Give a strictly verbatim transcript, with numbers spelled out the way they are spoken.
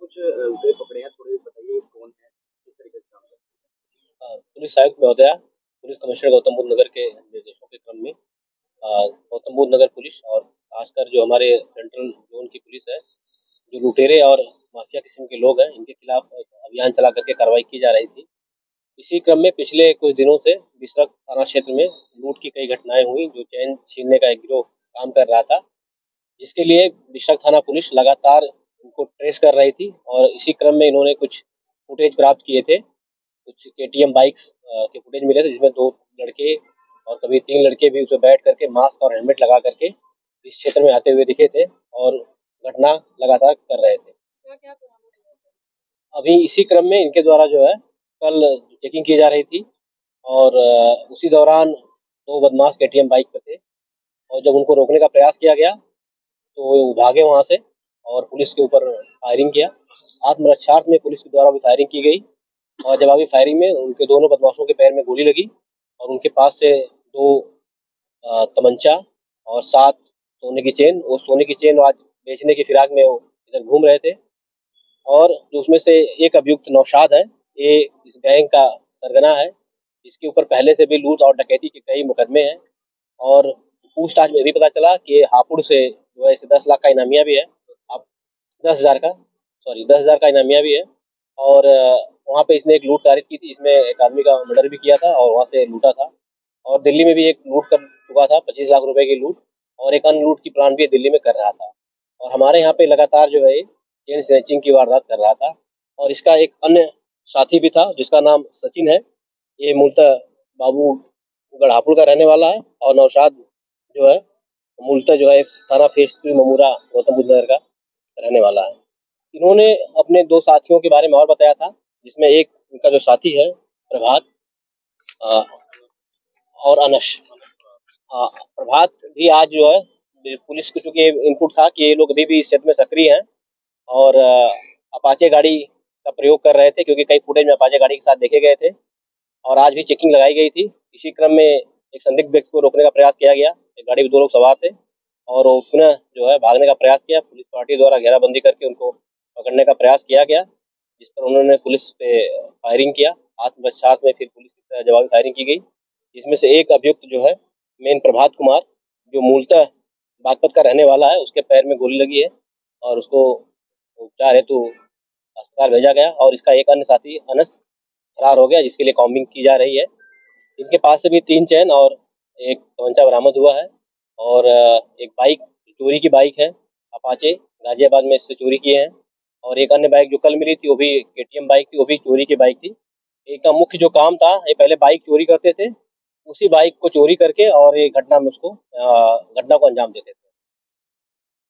कुछ अ, जो पकड़े हैं थोड़े बताइए कौन है, किस तरीके से काम करते हैं? अ, पुलिस आयुक्त महोदया, पुलिस कमिश्नर गौतम बुद्ध नगर के निर्देशों के क्रम में अ, गौतम बुद्ध नगर पुलिस और खासकर जो हमारे सेंट्रल जोन की पुलिस है, जो लुटेरे और माफिया किस्म के लोग हैं, इनके खिलाफ एक अभियान चला करके कार्रवाई की जा रही थी। इसी क्रम में पिछले कुछ दिनों से बिसरख थाना क्षेत्र में लूट की कई घटनाएं हुई, जो चैन छीनने का एक गिरोह काम कर रहा था, जिसके लिए बिसरख थाना पुलिस लगातार उनको ट्रेस कर रही थी और इसी क्रम में इन्होंने कुछ फुटेज प्राप्त किए थे। कुछ केटीएम बाइक्स अ, के फुटेज मिले थे, जिसमें दो लड़के और कभी तीन लड़के भी उसमें बैठ करके मास्क और हेलमेट लगा करके इस क्षेत्र में आते हुए दिखे थे और घटना लगातार कर रहे थे। अभी इसी क्रम में इनके द्वारा जो है कल चेकिंग की जा रही थी और अ, उसी दौरान दो बदमाश केटीएम बाइक पे थे और जब उनको रोकने का प्रयास किया गया तो वो भागे वहाँ से और पुलिस के ऊपर फायरिंग किया। आत्मरक्षार्थ में पुलिस के द्वारा भी फायरिंग की गई और जवाबी फायरिंग में उनके दोनों बदमाशों के पैर में गोली लगी और उनके पास से दो अ, तमंचा और सात सोने की चेन, वो सोने की चेन आज बेचने की फिराक में वो इधर घूम रहे थे। और जो उसमें से एक अभियुक्त नौशाद है, ये इस गैंग का सरगना है। इसके ऊपर पहले से भी लूट और डकैती के कई मुकदमे हैं और पूछताछ में भी पता चला कि हापुड़ से जो है इसे दस लाख का इनामिया भी है। अब दस हजार का सॉरी दस हजार का इनामिया भी है और अ, वहाँ पे इसने एक लूट तारीख की थी, इसमें एक आदमी का मर्डर भी किया था और वहाँ से लूटा था। और दिल्ली में भी एक लूट कर चुका था, पच्चीस लाख रुपए की लूट, और एक अन्य लूट की प्लान भी दिल्ली में कर रहा था। और हमारे यहाँ पे लगातार जो है ये चेन स्नैचिंग की वारदात कर रहा था। और इसका एक अन्य साथी भी था जिसका नाम सचिन है। ये मूलतः बाबू गढ़ापुर का रहने वाला है और नौशाद जो है मूलतः जो है थाना फेस थ्री ममूरा गौतम बुद्ध नगर का रहने वाला है। इन्होंने अपने दो साथियों के बारे में और बताया था, जिसमें एक उनका जो साथी है प्रभात अ, और अनश। अ, प्रभात भी आज जो है पुलिस को चूंकि इनपुट था कि ये लोग अभी भी इस क्षेत्र में सक्रिय हैं और अ, अपाचे गाड़ी का प्रयोग कर रहे थे, क्योंकि कई फुटेज में अपाचे गाड़ी के साथ देखे गए थे और आज भी चेकिंग लगाई गई थी। इसी क्रम में एक संदिग्ध व्यक्ति को रोकने का प्रयास किया गया। एक गाड़ी में दो लोग सवार थे और उसने जो है भागने का प्रयास किया। पुलिस पार्टी द्वारा घेराबंदी करके उनको पकड़ने का प्रयास किया गया, जिस पर उन्होंने पुलिस पे फायरिंग किया। आत्मरक्षार्थ में फिर पुलिस की तरफ जवाबी फायरिंग की गई, जिसमें से एक अभियुक्त जो है मेन प्रभात कुमार, जो मूलतः बागपत का रहने वाला है, उसके पैर में गोली लगी है और उसको उपचार हेतु अस्पताल भेजा गया। और इसका एक अन्य साथी अनस फरार हो गया, जिसके लिए कॉम्बिंग की जा रही है। इनके पास से भी तीन चैन और एक तमंचा बरामद हुआ है और अ, एक बाइक चोरी की बाइक है, अपाचे गाजियाबाद में इससे चोरी किए हैं। और एक अन्य बाइक जो कल मिली थी वो भी केटीएम बाइक थी, वो भी चोरी की बाइक थी। इनका मुख्य जो काम था, ये पहले बाइक चोरी करते थे, उसी बाइक को चोरी करके और ये घटना में उसको अ, घटना को अंजाम देते थे।